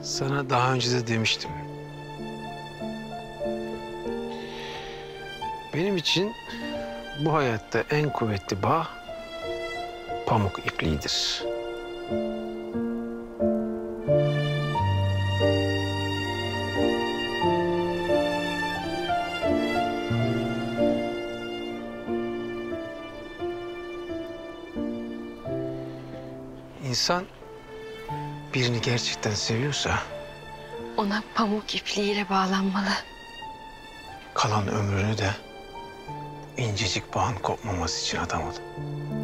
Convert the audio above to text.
Sana daha önce de demiştim. Benim için bu hayatta en kuvvetli bağ pamuk ipliğidir. İnsan birini gerçekten seviyorsa Ona pamuk ipliğiyle bağlanmalı. kalan ömrünü de incecik bağın kopmaması için adamalı.